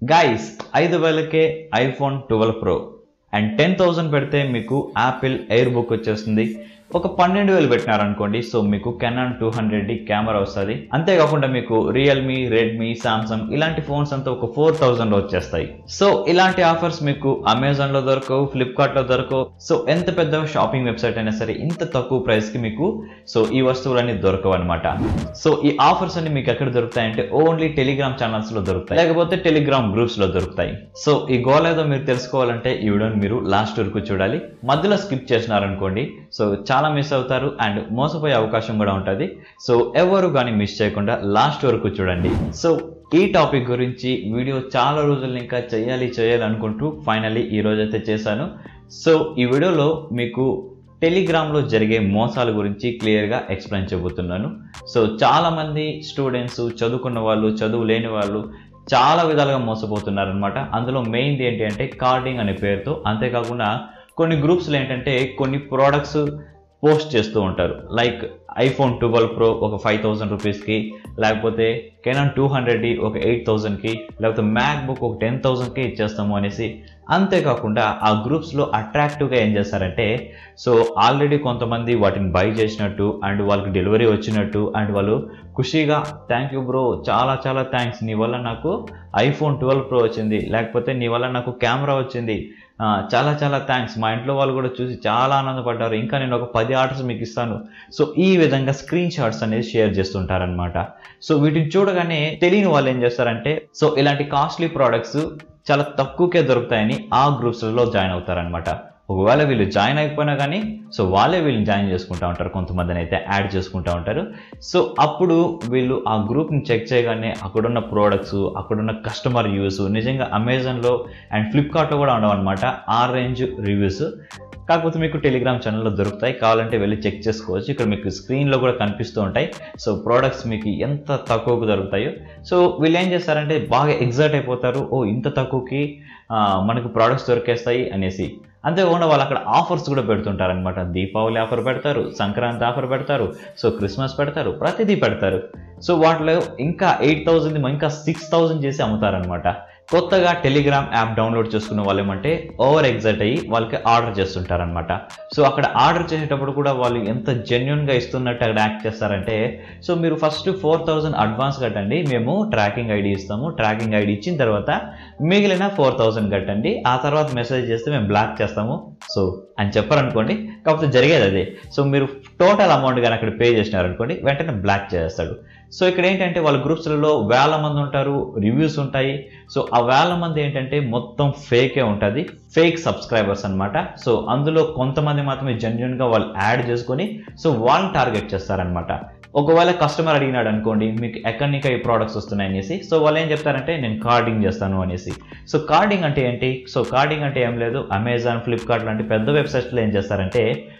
Guys 5000కే iPhone 12 Pro and 10,000 పెడితే మీకు యాపిల్ ఎయిర్ బుక్ వచ్చేస్తుంది. ఒక 12,000 పెట్టినారనుకోండి, సో మీకు కెనాన్ 200D కెమెరా వస్తుంది. అంతేకాకుండా మీకు రియల్మీ, రెడ్మీ, సామ్సంగ్ ఇలాంటి ఫోన్స్ అంతా ఒక 4,000లో వచ్చేస్తాయి. సో ఇలాంటి ఆఫర్స్ మీకు అమెజాన్లో దొరకవు, ఫ్లిప్కార్ట్లో దొరకవు. సో ఎంత పెద్ద షాపింగ్ వెబ్సైట్ అయినా సరే ఇంత తక్కువ ప్రైస్కి మీకు సో ఈ వస్తువులన్నీ దొరకవు అనమాట. సో ఈ ఆఫర్స్ అన్ని మీకు ఎక్కడ దొరుకుతాయంటే ఓన్లీ టెలిగ్రామ్ ఛానల్స్లో దొరుకుతాయి, లేకపోతే టెలిగ్రామ్ గ్రూప్స్లో దొరుకుతాయి. సో ఈ గోల్ ఏదో మీరు తెలుసుకోవాలంటే ఈ వీడియోని మీరు లాస్ట్ వరకు చూడాలి. మధ్యలో స్కిప్ చేసినారనుకోండి సో చాలా మిస్ అవుతారు అండ్ మోసపోయే అవకాశం కూడా ఉంటుంది. సో ఎవరు కానీ మిస్ చేయకుండా లాస్ట్ వరకు చూడండి. సో ఈ టాపిక్ గురించి వీడియో చాలా రోజులు ఇంకా చేయాలి అనుకుంటూ ఫైనల్లీ ఈ రోజైతే చేశాను. సో ఈ వీడియోలో మీకు టెలిగ్రామ్లో జరిగే మోసాల గురించి క్లియర్గా ఎక్స్ప్లెయిన్ చేయబోతున్నాను. సో చాలామంది స్టూడెంట్స్, చదువుకున్న వాళ్ళు, చదువు లేని వాళ్ళు చాలా విధాలుగా మోసపోతున్నారు అనమాట. అందులో మెయిన్ది ఏంటి అంటే కార్డింగ్ అనే పేరుతో. అంతేకాకుండా కొన్ని గ్రూప్స్లో ఏంటంటే కొన్ని ప్రోడక్ట్స్ పోస్ట్ చేస్తూ ఉంటారు. లైక్ ఐఫోన్ 12 Pro ఒక 5,000 రూపీస్కి, లేకపోతే కెనాన్ 200D ఒక 8,000కి, లేకపోతే MacBook ఒక 10,000కి ఇచ్చేస్తాము అనేసి. అంతేకాకుండా ఆ గ్రూప్స్లో అట్రాక్టివ్గా ఏం చేస్తారంటే సో ఆల్రెడీ కొంతమంది వాటిని బై చేసినట్టు అండ్ వాళ్ళకి డెలివరీ వచ్చినట్టు అండ్ వాళ్ళు ఖుషీగా థ్యాంక్ యూ బ్రో, చాలా చాలా థ్యాంక్స్, నీ వల్ల నాకు ఐఫోన్ 12 Pro వచ్చింది, లేకపోతే నీ వల్ల నాకు కెమెరా వచ్చింది, చాలా చాలా థ్యాంక్స్, మా ఇంట్లో వాళ్ళు కూడా చూసి చాలా ఆనందపడ్డారు, ఇంకా నేను ఒక 10 ఆర్డర్స్ మీకు ఇస్తాను. సో ఈ విధంగా స్క్రీన్ షాట్స్ అనేది షేర్ చేస్తుంటారనమాట. సో వీటిని చూడగానే తెలియని వాళ్ళు ఏం చేస్తారంటే సో ఇలాంటి కాస్ట్లీ ప్రోడక్ట్స్ చాలా తక్కువకే దొరుకుతాయని ఆ గ్రూప్స్లో జాయిన్ అవుతారనమాట. ఒకవేళ వీళ్ళు జాయిన్ అయిపోయినా కానీ సో వాళ్ళే వీళ్ళని జాయిన్ చేసుకుంటూ ఉంటారు, కొంతమందిని అయితే యాడ్ చేసుకుంటూ ఉంటారు. సో అప్పుడు వీళ్ళు ఆ గ్రూప్ని చెక్ చేయగానే అక్కడున్న ప్రోడక్ట్స్, అక్కడున్న కస్టమర్ రివ్యూస్ నిజంగా అమెజాన్లో అండ్ ఫ్లిప్కార్ట్లో కూడా ఉండవన్నమాట ఆ రేంజ్ రివ్యూస్. కాకపోతే మీకు టెలిగ్రామ్ ఛానల్లో దొరుకుతాయి, కావాలంటే వెళ్ళి చెక్ చేసుకోవచ్చు. ఇక్కడ మీకు స్క్రీన్లో కూడా కనిపిస్తూ ఉంటాయి సో ప్రోడక్ట్స్ మీకు ఎంత తక్కువకు దొరుకుతాయో. సో వీళ్ళు ఏం చేస్తారంటే బాగా ఎగ్జైట్ అయిపోతారు, ఓ ఇంత తక్కువకి మనకు ప్రోడక్ట్స్ దొరికేస్తాయి అనేసి. అంతేకాకుండా వాళ్ళు అక్కడ ఆఫర్స్ కూడా పెడుతుంటారనమాట. దీపావళి ఆఫర్ పెడతారు, సంక్రాంతి ఆఫర్ పెడతారు, సో క్రిస్మస్ పెడతారు, ప్రతిదీ పెడతారు. సో వాటిలో ఇంకా 8,000 ఇంకా 6,000 చేసి అమ్ముతారనమాట. కొత్తగా టెలిగ్రామ్ యాప్ డౌన్లోడ్ చేసుకున్న వాళ్ళు ఏమంటే ఓవర్ ఎగ్జైట్ అయ్యి వాళ్ళకి ఆర్డర్ చేస్తుంటారనమాట. సో అక్కడ ఆర్డర్ చేసేటప్పుడు కూడా వాళ్ళు ఎంత జెన్యున్గా ఇస్తున్నట్టు అక్కడ యాక్ట్ చేస్తారంటే సో మీరు ఫస్ట్ 4,000 అడ్వాన్స్ కట్టండి, మేము ట్రాకింగ్ ఐడి ఇస్తాము, ట్రాకింగ్ ఐడి ఇచ్చిన తర్వాత మిగిలిన 4,000 కట్టండి, ఆ తర్వాత మెసేజ్ చేస్తే మేము బ్లాక్ చేస్తాము సో అని చెప్పారనుకోండి. కాకపోతే జరిగేది అదే. సో మీరు టోటల్ అమౌంట్ కానీ అక్కడ పే చేసినారనుకోండి వెంటనే బ్లాక్ చేస్తాడు. సో ఇక్కడ ఏంటంటే వాళ్ళ గ్రూప్స్లలో వేల మంది ఉంటారు, రివ్యూస్ ఉంటాయి. సో ఆ వేల మంది ఏంటంటే మొత్తం ఫేకే ఉంటుంది, ఫేక్ సబ్స్క్రైబర్స్ అనమాట. సో అందులో కొంతమంది మాత్రమే జెన్యున్గా వాళ్ళు యాడ్ చేసుకొని సో వాళ్ళని టార్గెట్ చేస్తారనమాట. ఒకవేళ కస్టమర్ అడిగినాడు అనుకోండి మీకు ఎక్కడి నుంచి ఈ ప్రోడక్ట్స్ వస్తున్నాయి అనేసి, సో వాళ్ళు ఏం చెప్తారంటే నేను కార్డింగ్ చేస్తాను అనేసి. సో కార్డింగ్ అంటే ఏంటి? సో కార్డింగ్ అంటే ఏం లేదు, అమెజాన్, ఫ్లిప్కార్ట్ లాంటి పెద్ద వెబ్సైట్స్లో ఏం చేస్తారంటే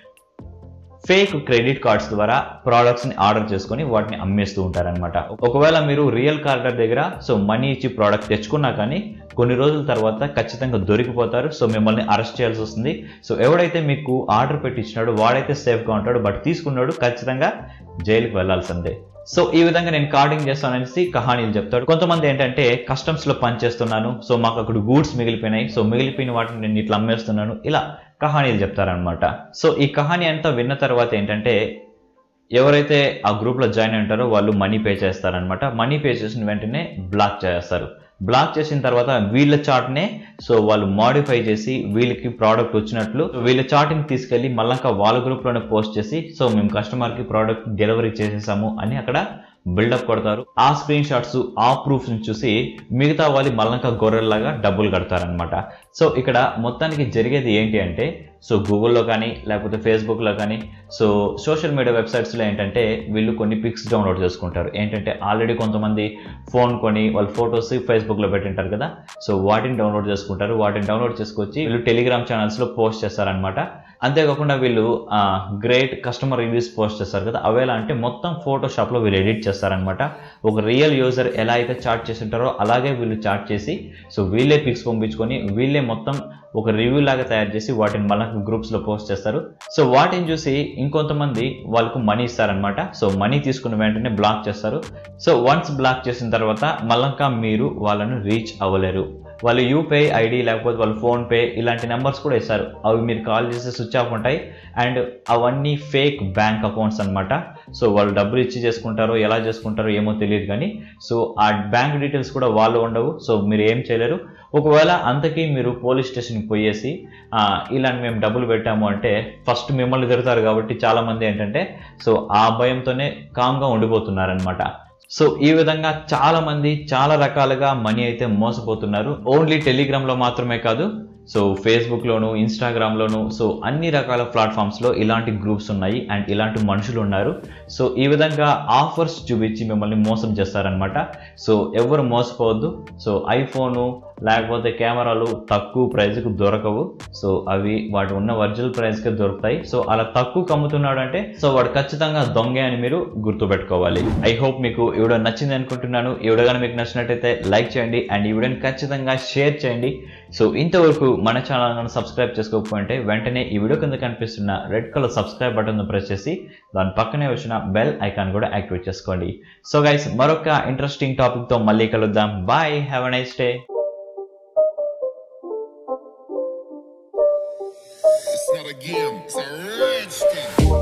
ఫేక్ క్రెడిట్ కార్డ్స్ ద్వారా ప్రోడక్ట్స్ని ఆర్డర్ చేసుకొని వాటిని అమ్మేస్తూ ఉంటారనమాట. ఒకవేళ మీరు రియల్ కార్డర్ దగ్గర సో మనీ ఇచ్చి ప్రోడక్ట్ తెచ్చుకున్నా కానీ కొన్ని రోజుల తర్వాత ఖచ్చితంగా దొరికిపోతారు. సో మిమ్మల్ని అరెస్ట్ చేయాల్సి వస్తుంది. సో ఎవడైతే మీకు ఆర్డర్ పెట్టించినాడో వాడైతే సేఫ్గా ఉంటాడు, బట్ తీసుకున్నాడు ఖచ్చితంగా జైలుకి వెళ్లాల్సిందే. సో ఈ విధంగా నేను కార్డింగ్ చేస్తాననేసి కహానీలు చెప్తాడు. కొంతమంది ఏంటంటే కస్టమ్స్లో పని చేస్తున్నాను, సో మాకు అక్కడ గూడ్స్ మిగిలిపోయినాయి, సో మిగిలిపోయిన వాటిని నేను ఇట్లా అమ్మేస్తున్నాను, ఇలా కహానీలు చెప్తారనమాట. సో ఈ కహానీ అంతా విన్న తర్వాత ఏంటంటే ఎవరైతే ఆ గ్రూప్లో జాయిన్ ఉంటారో వాళ్ళు మనీ పే చేస్తారనమాట. మనీ పే చేసిన వెంటనే బ్లాక్ చేస్తారు. బ్లాక్ చేసిన తర్వాత వీళ్ళ చార్ట్నే సో వాళ్ళు మాడిఫై చేసి వీళ్ళకి ప్రోడక్ట్ వచ్చినట్లు వీళ్ళ చార్ట్ని తీసుకెళ్ళి మళ్ళీ వాళ్ళ గ్రూప్లోనే పోస్ట్ చేసి సో మేము కస్టమర్కి ప్రోడక్ట్ డెలివరీ చేసేసాము అని అక్కడ బిల్డప్ కొడతారు. ఆ స్క్రీన్ షాట్స్, ఆ ప్రూఫ్స్ని చూసి మిగతా వాళ్ళు మళ్ళీ గొర్రెల్లాగా డబ్బులు కడతారనమాట. సో ఇక్కడ మొత్తానికి జరిగేది ఏంటి అంటే సో గూగుల్లో కానీ లేకపోతే ఫేస్బుక్లో కానీ సో సోషల్ మీడియా వెబ్సైట్స్లో ఏంటంటే వీళ్ళు కొన్ని పిక్స్ డౌన్లోడ్ చేసుకుంటారు. ఏంటంటే ఆల్రెడీ కొంతమంది ఫోన్ కొని వాళ్ళ ఫొటోస్ ఫేస్బుక్లో పెట్టింటారు కదా, సో వాటిని డౌన్లోడ్ చేసుకుంటారు. వాటిని డౌన్లోడ్ చేసుకొచ్చి వీళ్ళు టెలిగ్రామ్ ఛానల్స్లో పోస్ట్ చేస్తారనమాట. అంతేకాకుండా వీళ్ళు గ్రేట్ కస్టమర్ రివ్యూస్ పోస్ట్ చేస్తారు కదా, అవేలా అంటే మొత్తం ఫోటోషాప్లో వీళ్ళు ఎడిట్ చేస్తారనమాట. ఒక రియల్ యూజర్ ఎలా అయితే చాట్ చేసి ఉంటారో అలాగే వీళ్ళు చాట్ చేసి సో వీళ్ళే పిక్స్ పంపించుకొని వీళ్ళే మొత్తం ఒక రివ్యూ లాగా తయారు చేసి వాటిని మళ్ళీ గ్రూప్స్లో పోస్ట్ చేస్తారు. సో వాటిని చూసి ఇంకొంతమంది వాళ్ళకు మనీ ఇస్తారనమాట. సో మనీ తీసుకున్న వెంటనే బ్లాక్ చేస్తారు. సో వన్స్ బ్లాక్ చేసిన తర్వాత మళ్ళీ మీరు వాళ్ళను రీచ్ అవ్వలేరు. వాళ్ళు యూపీఐ ఐడి లేకపోతే వాళ్ళు ఫోన్పే ఇలాంటి నెంబర్స్ కూడా ఇస్తారు. అవి మీరు కాల్ చేస్తే స్విచ్ ఆఫ్ ఉంటాయి. అండ్ అవన్నీ ఫేక్ బ్యాంక్ అకౌంట్స్ అనమాట. సో వాళ్ళు డబ్బులు ఇచ్చి చేసుకుంటారో ఎలా చేసుకుంటారో ఏమో తెలియదు కానీ సో ఆ బ్యాంక్ డీటెయిల్స్ కూడా వాళ్ళు ఉండవు. సో మీరు ఏం చేయలేరు. ఒకవేళ అంతకీ మీరు పోలీస్ స్టేషన్కి పోయేసి ఇలాంటి మేము డబ్బులు పెట్టాము అంటే ఫస్ట్ మిమ్మల్ని తిడతారు. కాబట్టి చాలామంది ఏంటంటే సో ఆ భయంతోనే కామ్గా ఉండిపోతున్నారనమాట. సో ఈ విధంగా చాలా మంది చాలా రకాలుగా మనీ అయితే మోసపోతున్నారు. ఓన్లీ టెలిగ్రామ్లో మాత్రమే కాదు, సో ఫేస్బుక్లోను ఇన్స్టాగ్రామ్లోను సో అన్ని రకాల ప్లాట్ఫామ్స్లో ఇలాంటి గ్రూప్స్ ఉన్నాయి అండ్ ఇలాంటి మనుషులు ఉన్నారు. సో ఈ విధంగా ఆఫర్స్ చూపించి మిమ్మల్ని మోసం చేస్తారనమాట. సో ఎవరు మోసపోవద్దు. సో ఐఫోను లేకపోతే కెమెరాలు తక్కువ ప్రైస్కి దొరకవు. సో అవి వాటి ఉన్న ఒరిజినల్ ప్రైస్కే దొరుకుతాయి. సో అలా తక్కువ అమ్ముతున్నాడు అంటే సో వాడు ఖచ్చితంగా దొంగే అని మీరు గుర్తుపెట్టుకోవాలి. ఐ హోప్ మీకు ఈ వీడియో నచ్చింది అనుకుంటున్నాను. ఈ వీడియో కానీ మీకు నచ్చినట్టయితే లైక్ చేయండి అండ్ ఈ వీడియోని ఖచ్చితంగా షేర్ చేయండి. సో ఇంతవరకు మన ఛానల్ను సబ్స్క్రైబ్ చేసుకోకపోతే వెంటనే ఈ వీడియో కింద కనిపిస్తున్న red colour subscribe button press చేసి దాని పక్కనే వచ్చిన బెల్ ఐకాన్ కూడా యాక్టివేట్ చేసుకోండి. సో గైస్ మరొక ఇంట్రెస్టింగ్ టాపిక్తో మళ్ళీ కలుద్దాం. Bye, have a nice day. It's not a game, it's a rich thing.